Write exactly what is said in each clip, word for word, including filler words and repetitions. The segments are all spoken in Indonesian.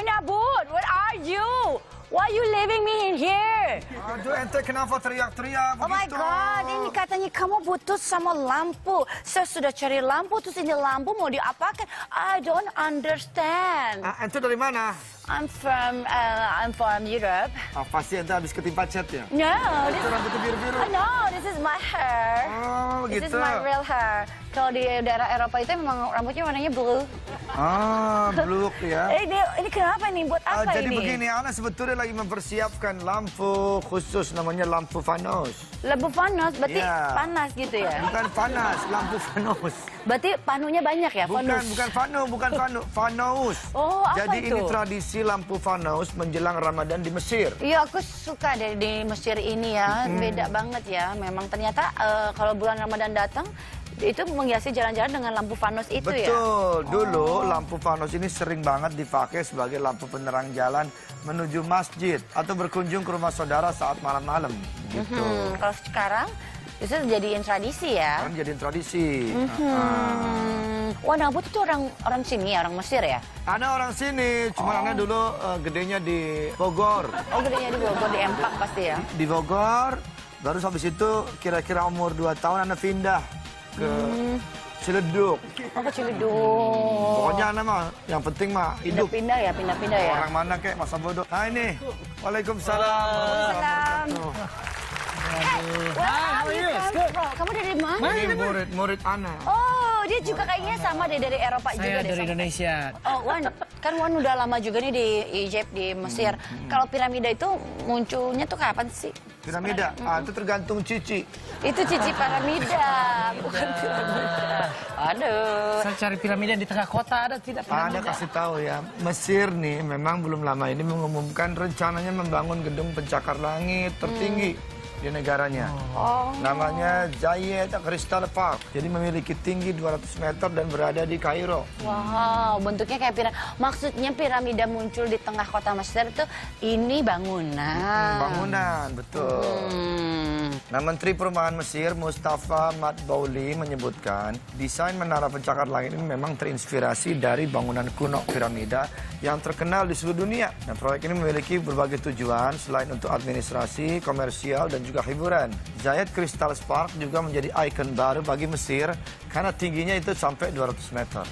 Nabut, what are you? Why are you leaving me in here? Aduh, ente kenapa teriak-teriak begitu? Oh my God, ini katanya kamu butuh sama lampu. Saya sudah cari lampu, terus ini lampu mau diapakan? I don't understand. Ah, ente dari mana? I'm from, uh, I'm from Europe. Ah, pasti ente habis ketimpa cat ya? No, this, Itu rambutnya biru-biru. oh, no, this is my hair. Oh, This gitu. is my real hair. Kalau di daerah Eropa itu memang rambutnya warnanya blue. Ah, blue ya. Eh, ini, ini kenapa nih? Buat Ah, apa jadi ini? begini, Ana sebetulnya lagi mempersiapkan lampu khusus namanya lampu Vanos. Lampu panas, berarti Iya. panas gitu ya? Bukan panas, lampu Vanos. Berarti panunya banyak ya? Bukan, Vanus? bukan Vano, bukan Vano, Vanos. Oh, apa Jadi itu? ini tradisi lampu Vanos menjelang Ramadan di Mesir. Iya, aku suka deh di Mesir ini ya. Beda banget ya. Memang ternyata eh, kalau bulan Ramadan datang, itu menghiasi jalan-jalan dengan lampu Vanos itu ya? Betul. Dulu lampu Vanos ini sering banget dipakai sebagai lampu penerang jalan menuju masjid atau berkunjung ke rumah saudara saat malam-malam. Gitu. Hmm, kalau sekarang, itu jadiin tradisi ya? Kan jadi tradisi. Hmm. Wah, Nabut itu orang orang sini ya, orang Mesir ya? Ana orang sini, cuma Ana dulu uh, gedenya di Bogor. Oh, gedenya di Bogor, di Empak pasti ya? Di Bogor, baru habis itu kira-kira umur dua tahun Ana pindah ke Ciledug. Oh, ke Ciledug. Pokoknya Ana mah, yang penting mah hidup. Pindah-pindah ya, pindah-pindah ya? Orang mana kek, masa bodoh. Nah ini, Waalaikumsalam. Salam. Where are you come from? Kamu dari mana? Ini murid-murid Ana. Oh, dia juga kayaknya sama deh dari Eropa juga Saya deh. dari sama. Indonesia. Oh, Wan, kan Wan udah lama juga nih di Egypt, di Mesir. Kalau piramida itu munculnya tuh kapan sih? Piramida, ah, itu tergantung Cici. Itu cici piramida, bukan piramida. Aduh. Saya cari piramida di tengah kota, ada tidak Ana piramida? kasih tahu ya, Mesir nih memang belum lama ini mengumumkan rencananya membangun gedung pencakar langit tertinggi di negaranya. Oh. Namanya Zayed Crystal Park. Jadi memiliki tinggi dua ratus meter dan berada di Kairo. Wow, bentuknya kayak piramida. Maksudnya piramida muncul di tengah kota Mesir itu ini bangunan. Bangunan, betul. Hmm. Nah, Menteri Perumahan Mesir Mustafa Madbouli menyebutkan desain menara pencakar langit ini memang terinspirasi dari bangunan kuno piramida yang terkenal di seluruh dunia. Nah, proyek ini memiliki berbagai tujuan selain untuk administrasi, komersial, dan juga hiburan. Zayed Crystal Park juga menjadi ikon baru bagi Mesir karena tingginya itu sampai dua ratus meter.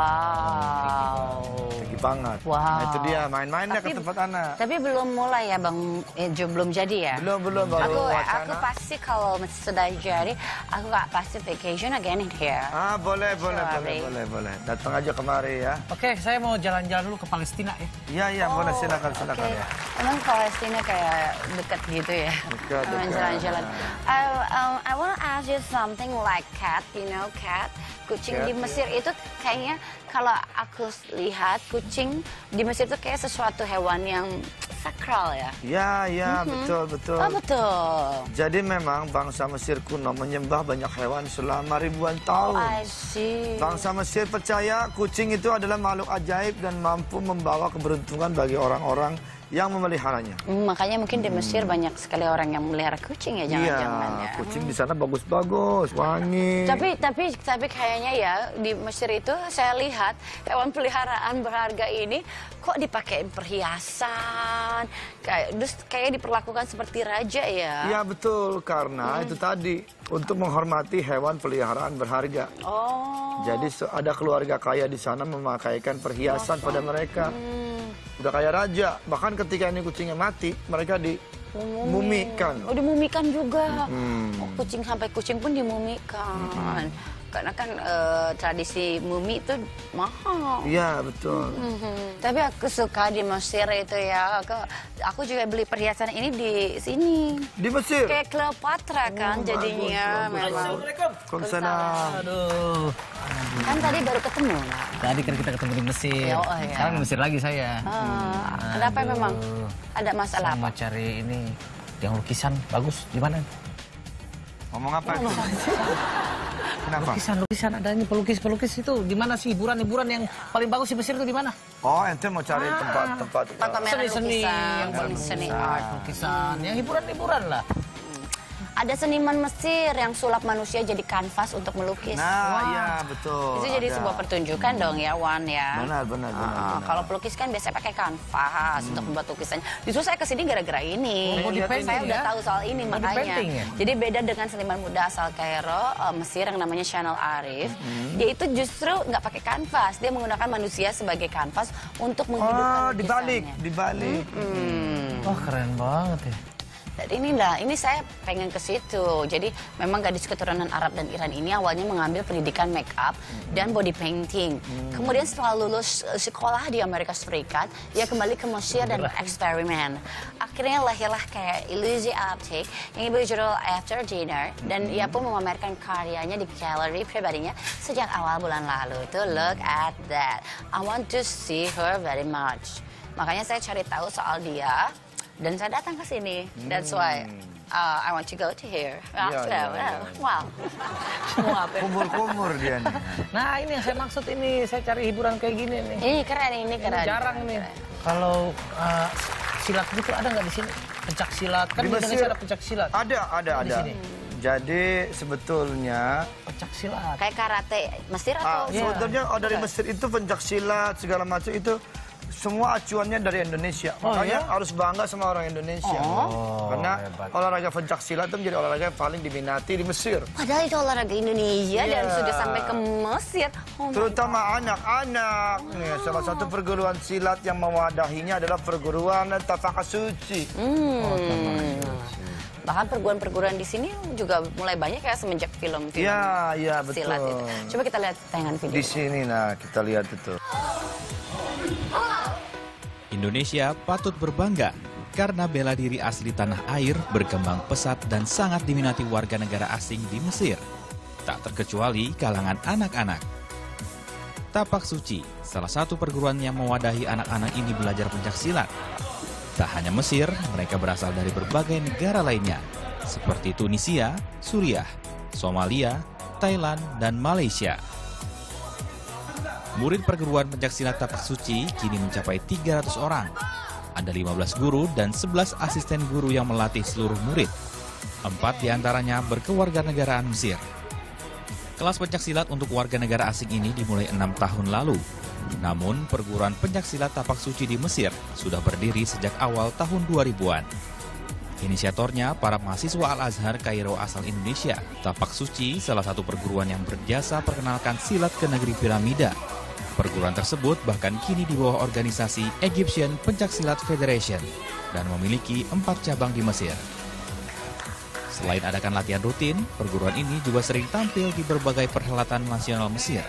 Wow. Tinggi banget. Wow. Nah, itu dia main-mainnya ke Tapi- tempat anak. Tapi belum mulai ya, Bang. Eh, ju- belum jadi ya? Belum, belum, baru Aku, wacana. aku pasti kalau sudah jadi, aku gak pasti vacation again in here. Ah, boleh, boleh, Sorry. boleh, boleh, boleh. Datang aja kemari ya. Oke, saya mau jalan-jalan dulu ke Palestina ya. Iya, iya, boleh, silakan, silakan Oke. ya. Emang Palestina kayak dekat gitu ya? Dekat, Emang dekat. jalan-jalan. I, um, I want to ask you something like cat, you know cat. Kucing Cat, di Mesir itu kayaknya kalau aku lihat kucing di Mesir itu kayak sesuatu hewan yang sakral ya? Ya, ya, betul, betul. Oh betul. Jadi memang bangsa Mesir kuno menyembah banyak hewan selama ribuan tahun. I see. Bangsa Mesir percaya kucing itu adalah makhluk ajaib dan mampu membawa keberuntungan bagi orang-orang yang memeliharanya. Hmm, makanya mungkin di Mesir banyak sekali orang yang melihara kucing ya, jangan-jangan Iya, ya. kucing di sana bagus-bagus, wangi. Tapi tapi tapi kayaknya ya di Mesir itu saya lihat hewan peliharaan berharga ini kok dipakai perhiasan, kayak terus kayak diperlakukan seperti raja ya. Iya betul, karena itu tadi untuk menghormati hewan peliharaan berharga. Oh. Jadi se- ada keluarga kaya di sana memakaikan perhiasan pada mereka. Udah kayak raja. Bahkan ketika ini kucingnya mati, mereka dimumikan. Oh, dimumikan juga. Hmm. Oh, kucing sampai kucing pun dimumikan. Karena kan eh, tradisi mumi itu mahal. Iya betul. Mhm. Tapi aku suka di Mesir itu ya. Aku, aku juga beli perhiasan ini di sini. Di Mesir. Kayak Cleopatra kan Oh, jadinya bagus, bagus. memang. Waalaikumsalam. Aduh. Kan tadi baru ketemu. Nah. Tadi kan kita ketemu di Mesir. Oh, iya. Sekarang di Mesir lagi saya. Ah, ada apa memang? Ada masalah Saya apa? mau cari ini yang lukisan bagus di mana? Ngomong apa itu? Kenapa? Lukisan, lukisan ada ini pelukis-pelukis itu di mana sih hiburan-hiburan yang paling bagus di Mesir itu di mana? Oh, ente mau cari tempat-tempat. Pameran Seni-seni lukisan, yang paling seni lukisan, art. lukisan, yang hiburan-hiburan lah. Ada seniman Mesir yang sulap manusia jadi kanvas untuk melukis. Nah, iya betul. Itu jadi ada. sebuah pertunjukan dong ya, Wan ya. Benar, benar, benar. Uh, benar. Kalau pelukis kan biasanya pakai kanvas hmm. untuk membuat lukisannya. Justru saya kesini gara-gara ini. Oh, body painting saya ya? udah tahu soal ini Body makanya. painting ya? Jadi beda dengan seniman muda asal Kairo, uh, Mesir yang namanya Chanel Arif. Hmm. Dia itu justru nggak pakai kanvas. Dia menggunakan manusia sebagai kanvas untuk menghidupkan Oh, lukisannya. dibalik, dibalik. Hmm. Wah, keren banget ya. Dan inilah, ini saya pengen ke situ. Jadi memang gadis keturunan Arab dan Iran ini awalnya mengambil pendidikan make up hmm. dan body painting. Hmm. Kemudian setelah lulus uh, sekolah di Amerika Serikat, dia kembali ke Mesir dan bereksperimen. Akhirnya lahirlah kayak ilusi optik yang berjudul After Dinner. Dan ia pun memamerkan karyanya di galeri pribadinya sejak awal bulan lalu. Tuh, look at that. I want to see her very much. Makanya saya cari tahu soal dia. Dan saya datang ke sini. That's why uh, I want to go to here. Ya, Wow, ya, ya. wow. Semua apa? Kumur-kumur dia nih. Nah, ini yang saya maksud ini, saya cari hiburan kayak gini nih. Ini keren, ini Ini keren. jarang keren, nih. keren. Kalau uh, silat gitu ada nggak di sini? Pencak silat kan Di di, Mesir Indonesia ada pencak silat. Ada, ada, Di ada. sini. Jadi sebetulnya Pencak silat. Kayak karate Mesir ah, atau? sebetulnya oh, dari Bukan. Mesir itu pencak silat segala macam itu semua acuannya dari Indonesia. Oh, Makanya ya? harus bangga sama orang Indonesia. Oh, Karena hebat. olahraga pencak silat itu menjadi olahraga yang paling diminati di Mesir. Padahal itu olahraga Indonesia dan Iya. sudah sampai ke Mesir. Oh my Terutama anak-anak. Nih, salah satu perguruan silat yang mewadahinya adalah perguruan Tafakasuci. Hmm. Bahkan perguruan-perguruan di sini juga mulai banyak ya semenjak film-film Iya, iya betul. silat itu. Coba kita lihat tayangan video. Di sini nah kita lihat itu. Indonesia patut berbangga karena bela diri asli tanah air berkembang pesat dan sangat diminati warga negara asing di Mesir. Tak terkecuali kalangan anak-anak. Tapak Suci, salah satu perguruan yang mewadahi anak-anak ini belajar pencak silat. Tak hanya Mesir, mereka berasal dari berbagai negara lainnya, seperti Tunisia, Suriah, Somalia, Thailand, dan Malaysia. Murid perguruan pencaksilat Tapak Suci kini mencapai tiga ratus orang. Ada lima belas guru dan sebelas asisten guru yang melatih seluruh murid. Empat diantaranya berkewarganegaraan Mesir. Kelas pencaksilat untuk warga negara asing ini dimulai enam tahun lalu. Namun, perguruan pencaksilat Tapak Suci di Mesir sudah berdiri sejak awal tahun dua ribuan. Inisiatornya para mahasiswa Al-Azhar Kairo asal Indonesia. Tapak Suci salah satu perguruan yang berjasa perkenalkan silat ke negeri piramida. Perguruan tersebut bahkan kini di bawah organisasi Egyptian Pencaksilat Federation dan memiliki empat cabang di Mesir. Selain adakan latihan rutin, perguruan ini juga sering tampil di berbagai perhelatan nasional Mesir.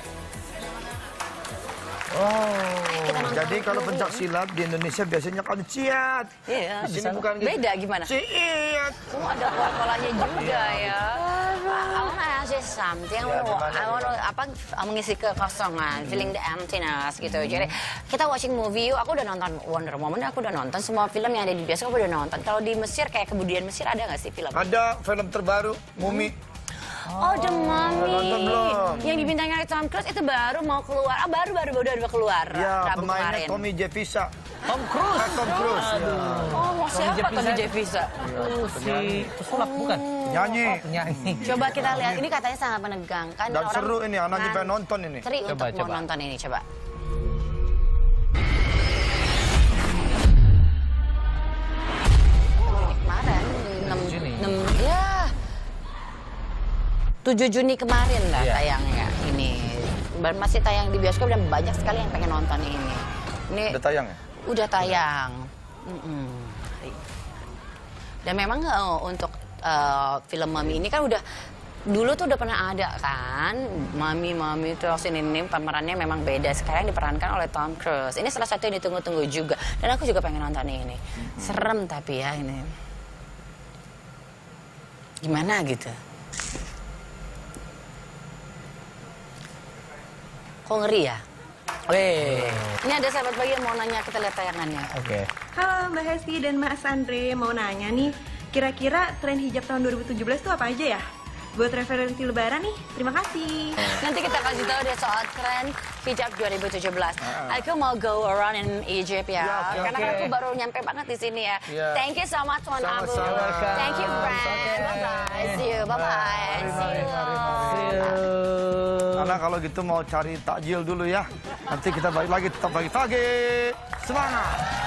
Oh, jadi kalau pencak silat di Indonesia biasanya kan ciat. Iya, Di sini bisa. bukan gitu. Beda gimana? Ciat. Oh, ada pola-polanya juga ya. I wanna ask you something. I Ya, wanna, gimana, I wanna gimana? apa mengisi kekosongan, feeling the emptiness gitu. Jadi kita watching movie yuk. Aku udah nonton Wonder Woman, aku udah nonton semua film yang ada di bioskop, aku udah nonton. Kalau di Mesir kayak kebudayaan Mesir ada nggak sih film? Ada film terbaru Mumi. Oh, The Mummy. Nonton belum? Yang dibintangi oleh Tom Cruise itu baru mau keluar. Ah, baru baru udah udah keluar. Ya, Rabu pemainnya kemarin. Tommy Jefisa. Tom Cruise. Ah, Tom Cruise. Ya. Oh, mau siapa Jefisa. Tommy Jefisa? Oh, si pesulap bukan? Nyanyi. Oh, penyanyi. Coba kita lihat. Ini katanya sangat menegangkan. Dan orang seru ini, anak ngan- pengen nonton ini. Teri Coba, untuk mau coba. nonton ini, coba. Oh, kemarin, enam Juni. enam ya. tujuh Juni kemarin lah Iya. tayangnya ini. Baru masih tayang di bioskop dan banyak sekali yang pengen nonton ini. Ini Udah tayang ya? udah tayang. Mm-mm. Dan memang eh, untuk eh, film Mami ini kan udah dulu tuh udah pernah ada kan, Mami Mami itu ini, ini pemerannya memang beda. Sekarang diperankan oleh Tom Cruise. Ini salah satu yang ditunggu-tunggu juga. Dan aku juga pengen nonton ini. Serem tapi ya ini. Gimana gitu? Kok ngeri ya? Weh. Ini ada sahabat pagi yang mau nanya, kita lihat tayangannya. Oke. Halo Mbak Hesti dan Mas Andre, mau nanya nih, kira-kira tren hijab tahun dua ribu tujuh belas itu apa aja ya? Buat referensi lebaran nih, terima kasih. Nanti kita kasih tahu deh soal tren hijab dua ribu tujuh belas. Aku mau go around in Egypt ya, Ya, oke, karena oke. kan aku baru nyampe banget di sini ya. Ya. Thank you so much Tuan Abu. Sama-sama. Thank you friend. Oke. Bye bye. Bye-bye. Mari, mari, mari, mari. Karena kalau gitu mau cari takjil dulu ya. Nanti kita balik lagi tetap pagi-pagi. Semangat!